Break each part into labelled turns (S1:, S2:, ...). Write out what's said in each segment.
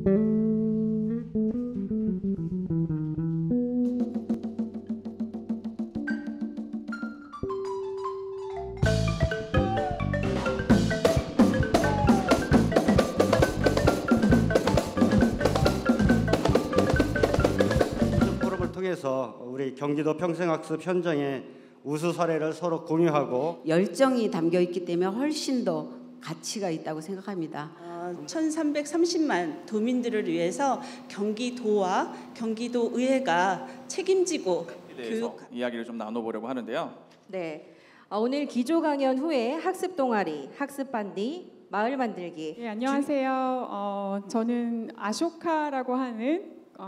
S1: 통해서 우리 경기도 평생학습 현장의 우수 사례를 서로 공유하고
S2: 열정이 담겨 있기 때문에 훨씬 더 가치가 있다고 생각합니다.
S3: 1330만 도민들을 위해서 경기도와 경기도의회가 책임지고
S4: 교육 이야기를 좀 나눠보려고 하는데요.
S5: 네, 오늘 기조 강연 후에 학습 동아리, 학습 반디, 마을 만들기.
S6: 네, 안녕하세요. 저는 아쇼카라고 하는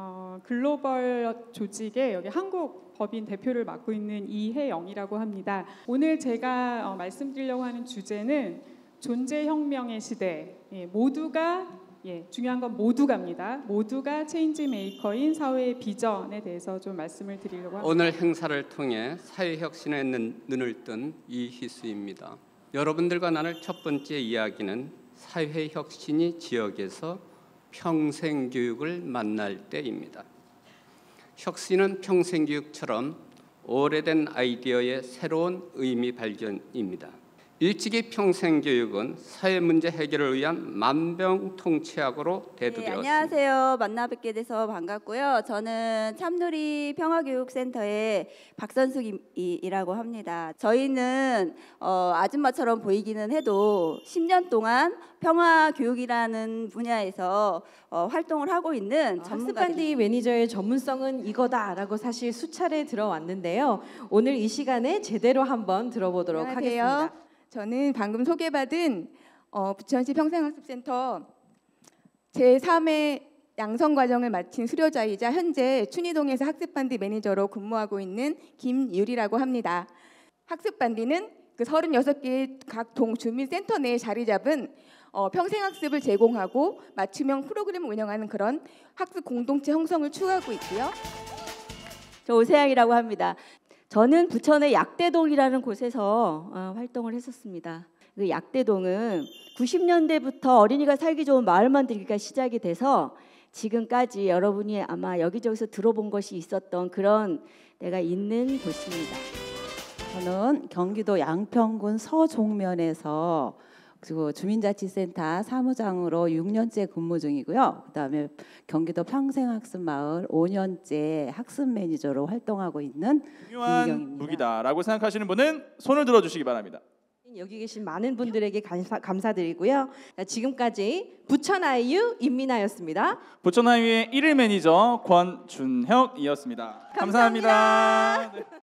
S6: 글로벌 조직의 여기 한국 법인 대표를 맡고 있는 이혜영이라고 합니다. 오늘 제가 말씀드리려고 하는 주제는 존재혁명의 시대. 모두가 중요한 건 모두가입니다. 모두가 체인지 메이커인 사회의 비전에 대해서 좀 말씀을 드리려고 합니다.
S7: 오늘 행사를 통해 사회혁신에 눈을 뜬 이희수입니다. 여러분들과 나눌 첫 번째 이야기는 사회혁신이 지역에서 평생교육을 만날 때입니다. 혁신은 평생교육처럼 오래된 아이디어의 새로운 의미 발견입니다. 일찍이 평생교육은 사회문제 해결을 위한 만병통치약으로 대두되었습니다.
S8: 네, 안녕하세요. 만나 뵙게 돼서 반갑고요. 저는 참누리 평화교육센터의 박선숙이라고 합니다. 저희는 아줌마처럼 보이기는 해도 10년 동안 평화교육이라는 분야에서 활동을 하고 있는
S5: 학습 반디 매니저의 전문성은 이거다라고 사실 수차례 들어왔는데요. 오늘 이 시간에 제대로 한번 들어보도록 하겠습니다.
S9: 저는 방금 소개받은 부천시 평생학습센터 제3회 양성과정을 마친 수료자이자 현재 춘희동에서 학습반디 매니저로 근무하고 있는 김유리라고 합니다. 학습반디는 그 36개의 각 동주민센터 내에 자리 잡은 평생학습을 제공하고 맞춤형 프로그램을 운영하는 그런 학습 공동체 형성을 추구하고 있고요.
S8: 저 오세양이라고 합니다. 저는 부천의 약대동이라는 곳에서 활동을 했었습니다. 그 약대동은 90년대부터 어린이가 살기 좋은 마을 만들기가 시작이 돼서 지금까지 여러분이 아마 여기저기서 들어본 것이 있었던 그런 데가 있는 곳입니다.
S10: 저는 경기도 양평군 서종면에서 그리고 주민자치센터 사무장으로 6년째 근무 중이고요. 그다음에 경기도 평생학습마을 5년째 학습 매니저로 활동하고 있는
S4: 중요한
S10: 김경입니다.
S4: 무기다라고 생각하시는 분은 손을 들어주시기 바랍니다.
S5: 여기 계신 많은 분들에게 감사드리고요. 지금까지 부천 아이유 임민아였습니다.
S4: 부천 아이유의 1일 매니저 권준혁이었습니다. 감사합니다.